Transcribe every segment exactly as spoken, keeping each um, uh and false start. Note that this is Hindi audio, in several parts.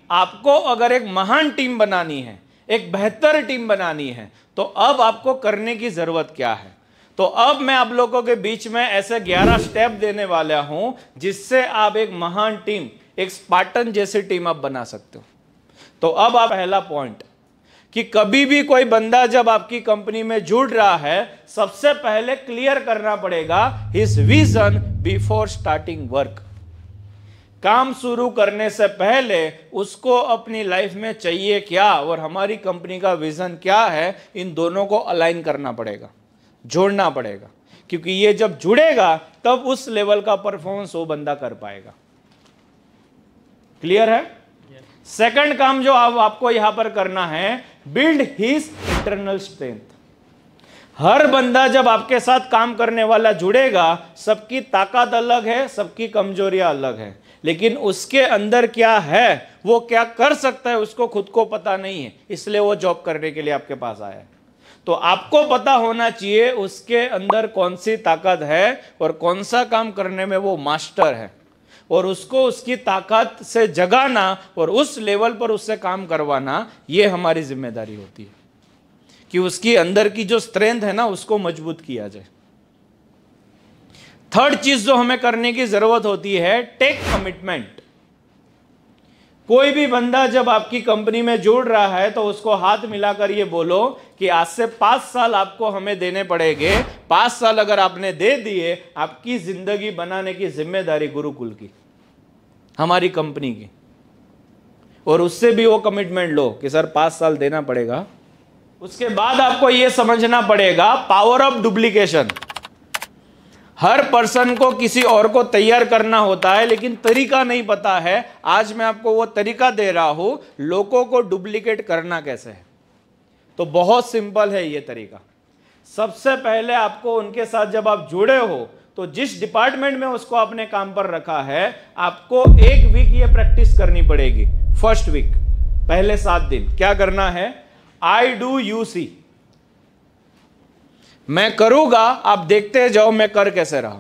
आपको अगर एक महान टीम बनानी है, एक बेहतर टीम बनानी है, तो अब आपको करने की जरूरत क्या है? तो अब मैं आप लोगों के बीच में ऐसे ग्यारह स्टेप देने वाला हूं जिससे आप एक महान टीम, एक स्पार्टन जैसी टीम आप बना सकते हो। तो अब आप पहला पॉइंट कि कभी भी कोई बंदा जब आपकी कंपनी में जुड़ रहा है, सबसे पहले क्लियर करना पड़ेगा his vision before starting work. काम शुरू करने से पहले उसको अपनी लाइफ में चाहिए क्या और हमारी कंपनी का विजन क्या है, इन दोनों को अलाइन करना पड़ेगा, जोड़ना पड़ेगा, क्योंकि ये जब जुड़ेगा तब उस लेवल का परफॉर्मेंस वो बंदा कर पाएगा। क्लियर है? Second yes. काम जो आप, आपको यहां पर करना है, बिल्ड हिज इंटरनल स्ट्रेंथ। हर बंदा जब आपके साथ काम करने वाला जुड़ेगा, सबकी ताकत अलग है, सबकी कमजोरियां अलग है, लेकिन उसके अंदर क्या है, वो क्या कर सकता है, उसको खुद को पता नहीं है, इसलिए वो जॉब करने के लिए आपके पास आया है। तो आपको पता होना चाहिए उसके अंदर कौन सी ताकत है और कौन सा काम करने में वो मास्टर है, और उसको उसकी ताकत से जगाना और उस लेवल पर उससे काम करवाना, ये हमारी जिम्मेदारी होती है कि उसकी अंदर की जो स्ट्रेंथ है ना, उसको मजबूत किया जाए। थर्ड चीज जो हमें करने की जरूरत होती है, टेक कमिटमेंट। कोई भी बंदा जब आपकी कंपनी में जुड़ रहा है तो उसको हाथ मिलाकर ये बोलो कि आज से पांच साल आपको हमें देने पड़ेंगे। पांच साल अगर आपने दे दिए, आपकी जिंदगी बनाने की जिम्मेदारी गुरुकुल की, हमारी कंपनी की, और उससे भी वो कमिटमेंट लो कि सर पांच साल देना पड़ेगा। उसके बाद आपको यह समझना पड़ेगा पावर ऑफ डुप्लीकेशन। हर पर्सन को किसी और को तैयार करना होता है, लेकिन तरीका नहीं पता है। आज मैं आपको वो तरीका दे रहा हूं, लोगों को डुप्लीकेट करना कैसे है। तो बहुत सिंपल है ये तरीका। सबसे पहले आपको उनके साथ जब आप जुड़े हो, तो जिस डिपार्टमेंट में उसको आपने काम पर रखा है, आपको एक वीक ये प्रैक्टिस करनी पड़ेगी। फर्स्ट वीक, पहले सात दिन क्या करना है, आई डू यू सी। मैं करूंगा, आप देखते जाओ मैं कर कैसे रहा हूं।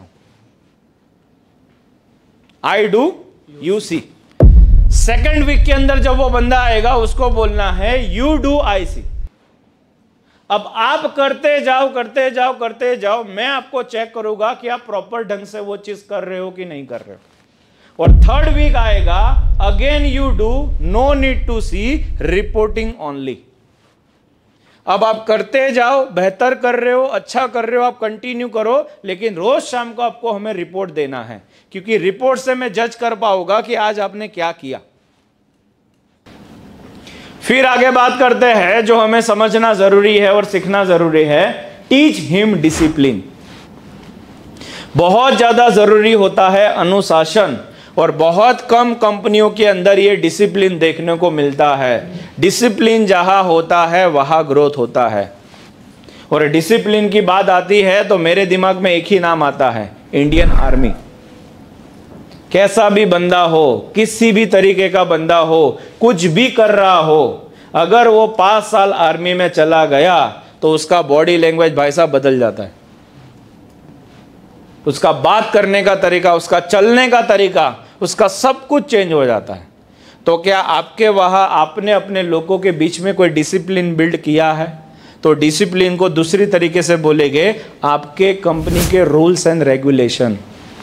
I do you see. Second week के अंदर जब वो बंदा आएगा, उसको बोलना है यू डू आई सी। अब आप करते जाओ करते जाओ करते जाओ, मैं आपको चेक करूंगा कि आप प्रॉपर ढंग से वो चीज कर रहे हो कि नहीं कर रहे हो। और थर्ड वीक आएगा, again you do, no need to see, reporting only. अब आप करते जाओ, बेहतर कर रहे हो, अच्छा कर रहे हो, आप कंटिन्यू करो, लेकिन रोज शाम को आपको हमें रिपोर्ट देना है, क्योंकि रिपोर्ट से मैं जज कर पाऊंगा कि आज आपने क्या किया। फिर आगे बात करते हैं जो हमें समझना जरूरी है और सीखना जरूरी है, टीच हिम डिसिप्लिन। बहुत ज्यादा जरूरी होता है अनुशासन, और बहुत कम कंपनियों के अंदर ये डिसिप्लिन देखने को मिलता है। डिसिप्लिन जहां होता है वहां ग्रोथ होता है। और डिसिप्लिन की बात आती है तो मेरे दिमाग में एक ही नाम आता है, इंडियन आर्मी। कैसा भी बंदा हो, किसी भी तरीके का बंदा हो, कुछ भी कर रहा हो, अगर वो पांच साल आर्मी में चला गया तो उसका बॉडी लैंग्वेज भाई साहब बदल जाता है। उसका बात करने का तरीका, उसका चलने का तरीका, उसका सब कुछ चेंज हो जाता है। तो क्या आपके वहां आपने अपने लोगों के बीच में कोई डिसिप्लिन बिल्ड किया है? तो डिसिप्लिन को दूसरी तरीके से बोलेंगे, आपके कंपनी के रूल्स एंड रेगुलेशन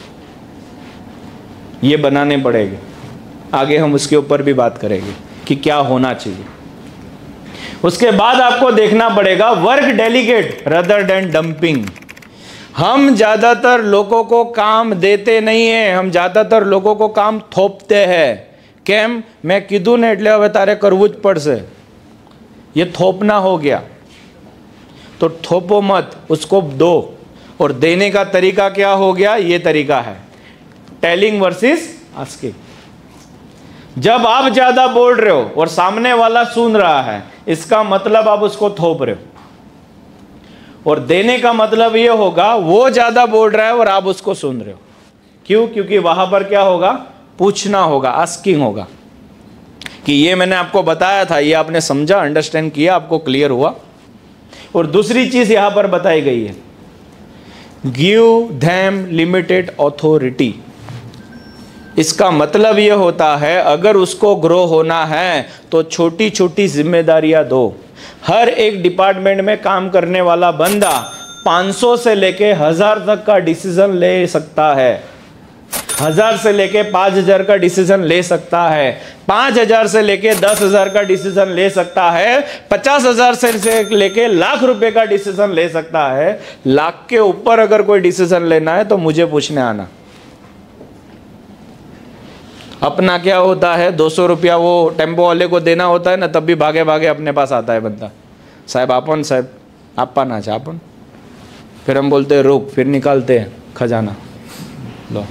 ये बनाने पड़ेंगे। आगे हम उसके ऊपर भी बात करेंगे कि क्या होना चाहिए। उसके बाद आपको देखना पड़ेगा work delegate rather than dumping. हम ज्यादातर लोगों को काम देते नहीं है, हम ज्यादातर लोगों को काम थोपते हैं। केम मैं कीधु ने એટલે હવે તારે કરવું જ પડશે, ये थोपना हो गया। तो थोपो मत, उसको दो। और देने का तरीका क्या हो गया, ये तरीका है टेलिंग वर्सेस आस्किंग। जब आप ज्यादा बोल रहे हो और सामने वाला सुन रहा है, इसका मतलब आप उसको थोप रहे हो। और देने का मतलब ये होगा, वो ज्यादा बोल रहा है और आप उसको सुन रहे हो। क्यों? क्योंकि वहां पर क्या होगा, पूछना होगा, आस्किंग होगा कि ये मैंने आपको बताया था, ये आपने समझा, अंडरस्टैंड किया, आपको क्लियर हुआ। और दूसरी चीज यहां पर बताई गई है, गिव देम लिमिटेड ऑथोरिटी। इसका मतलब ये होता है अगर उसको ग्रो होना है तो छोटी छोटी जिम्मेदारियां दो। हर एक डिपार्टमेंट में काम करने वाला बंदा पाँच सौ से लेके हजार तक का डिसीजन ले सकता है, हजार से लेके पाँच हजार का डिसीजन ले सकता है, पाँच हजार से लेके दस हजार का डिसीजन ले सकता है, पचास हजार से लेके लाख रुपए का डिसीजन ले सकता है। लाख के ऊपर अगर कोई डिसीजन लेना है तो मुझे पूछने आना। अपना क्या होता है, दो सौ रुपया वो टेम्पो वाले को देना होता है ना, तब भी भागे भागे अपने पास आता है बंदा, साहब आपन साहब आपा ना चापन। फिर हम बोलते हैं रुक, फिर निकालते हैं खजाना लो।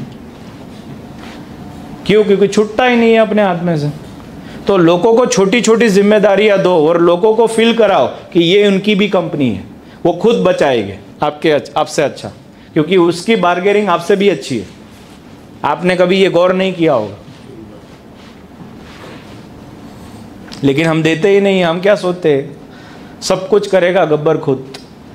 क्यों? क्योंकि छुट्टा ही नहीं है अपने हाथ में से। तो लोगों को छोटी छोटी जिम्मेदारियां दो और लोगों को फील कराओ कि ये उनकी भी कंपनी है, वो खुद बचाएंगे आपके आपसे अच्छा, क्योंकि उसकी बार्गेनिंग आपसे भी अच्छी है। आपने कभी ये गौर नहीं किया होगा, लेकिन हम देते ही नहीं। हम क्या सोचते हैं, सब कुछ करेगा गब्बर खुद।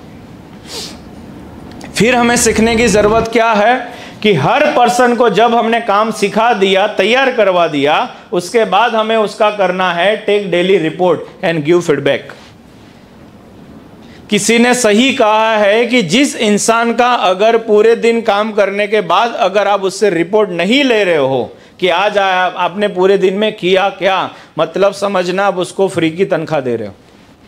फिर हमें सीखने की जरूरत क्या है कि हर पर्सन को जब हमने काम सिखा दिया, तैयार करवा दिया, उसके बाद हमें उसका करना है take daily report and give feedback. किसी ने सही कहा है कि जिस इंसान का अगर पूरे दिन काम करने के बाद अगर आप उससे रिपोर्ट नहीं ले रहे हो कि आज आपने पूरे दिन में किया क्या, मतलब समझना आप उसको फ्री की तनख्वाह दे रहे हो,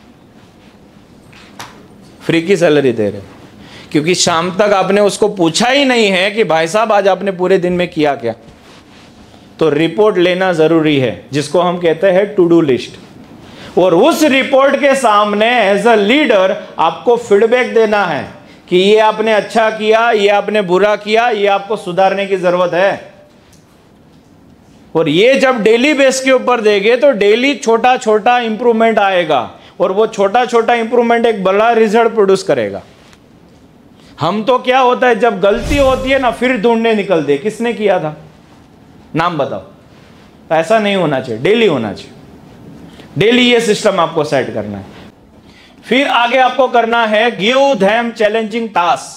फ्री की सैलरी दे रहे हो, क्योंकि शाम तक आपने उसको पूछा ही नहीं है कि भाई साहब आज आपने पूरे दिन में किया क्या। तो रिपोर्ट लेना जरूरी है, जिसको हम कहते हैं टू डू लिस्ट। और उस रिपोर्ट के सामने एज अ लीडर आपको फीडबैक देना है कि ये आपने अच्छा किया, ये आपने बुरा किया, ये आपको सुधारने की जरूरत है। और ये जब डेली बेस के ऊपर देंगे तो डेली छोटा छोटा इंप्रूवमेंट आएगा और वो छोटा छोटा इंप्रूवमेंट एक बड़ा रिजल्ट प्रोड्यूस करेगा। हम तो क्या होता है, जब गलती होती है ना फिर ढूंढने निकलते किसने किया था, नाम बताओ। ऐसा नहीं होना चाहिए, डेली होना चाहिए। डेली ये सिस्टम आपको सेट करना है। फिर आगे आपको करना है गिव देम चैलेंजिंग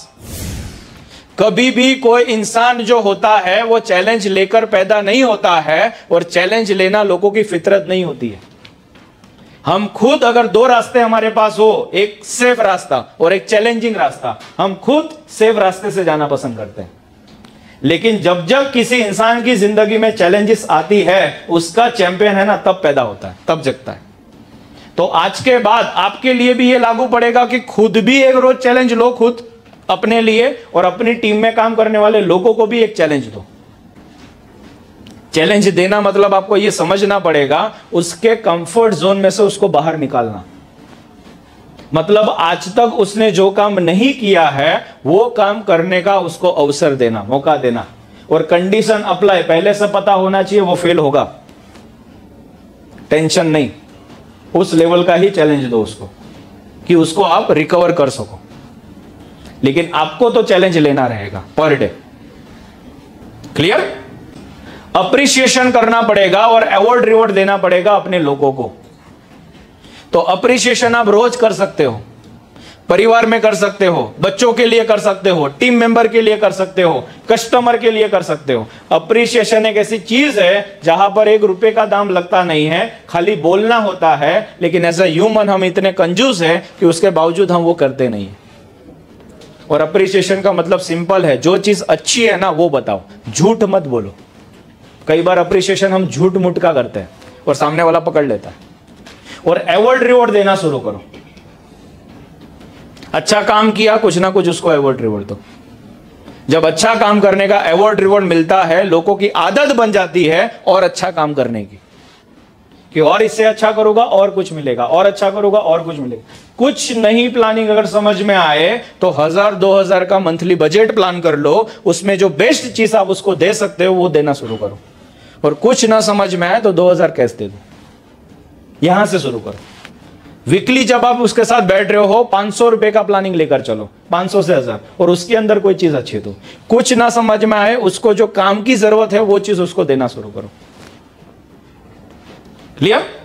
टास्क। कभी भी कोई इंसान जो होता है वो चैलेंज लेकर पैदा नहीं होता है, और चैलेंज लेना लोगों की फितरत नहीं होती है। हम खुद अगर दो रास्ते हमारे पास हो, एक सेफ रास्ता और एक चैलेंजिंग रास्ता, हम खुद सेफ रास्ते से जाना पसंद करते हैं। लेकिन जब जब किसी इंसान की जिंदगी में चैलेंजेस आती है, उसका चैंपियन है ना तब पैदा होता है, तब जगता है। तो आज के बाद आपके लिए भी ये लागू पड़ेगा कि खुद भी एक रोज चैलेंज लो, खुद अपने लिए, और अपनी टीम में काम करने वाले लोगों को भी एक चैलेंज दो। चैलेंज देना मतलब आपको ये समझना पड़ेगा उसके कंफर्ट जोन में से उसको बाहर निकालना। मतलब आज तक उसने जो काम नहीं किया है वो काम करने का उसको अवसर देना, मौका देना, और कंडीशन अप्लाई पहले से पता होना चाहिए। वो फेल होगा, टेंशन नहीं, उस लेवल का ही चैलेंज दो उसको कि उसको आप रिकवर कर सको। लेकिन आपको तो चैलेंज लेना रहेगा पर डे। क्लियर? अप्रिशिएशन करना पड़ेगा और अवार्ड रिवॉर्ड देना पड़ेगा अपने लोगों को। तो अप्रिशिएशन आप रोज कर सकते हो, परिवार में कर सकते हो, बच्चों के लिए कर सकते हो, टीम मेंबर के लिए कर सकते हो, कस्टमर के लिए कर सकते हो। अप्रिशिएशन एक ऐसी चीज है जहां पर एक रुपए का दाम लगता नहीं है, खाली बोलना होता है। लेकिन एज अ ह्यूमन हम इतने कंजूस हैं कि उसके बावजूद हम वो करते नहीं है। और अप्रिशिएशन का मतलब सिंपल है, जो चीज अच्छी है ना वो बताओ, झूठ मत बोलो। कई बार अप्रिशिएशन हम झूठ मूठ का करते हैं और सामने वाला पकड़ लेता है। और अवार्ड रिवॉर्ड देना शुरू करो। अच्छा काम किया, कुछ ना कुछ उसको अवार्ड रिवॉर्ड दो। जब अच्छा काम करने का अवार्ड रिवॉर्ड मिलता है, लोगों की आदत बन जाती है और अच्छा काम करने की, कि और इससे अच्छा करूंगा और कुछ मिलेगा, और अच्छा करूंगा और कुछ मिलेगा। कुछ नहीं प्लानिंग अगर समझ में आए तो हजार दो हजार का मंथली बजट प्लान कर लो, उसमें जो बेस्ट चीज आप उसको दे सकते हो वो देना शुरू करो। और कुछ ना समझ में आए तो दो हजार कैश दे दो, यहां से शुरू करो। वीकली जब आप उसके साथ बैठ रहे हो, पांच सौ रुपए का प्लानिंग लेकर चलो, पांच सौ से हजार, और उसके अंदर कोई चीज अच्छी दो। कुछ ना समझ में आए, उसको जो काम की जरूरत है वो चीज उसको देना शुरू करो। क्लियर?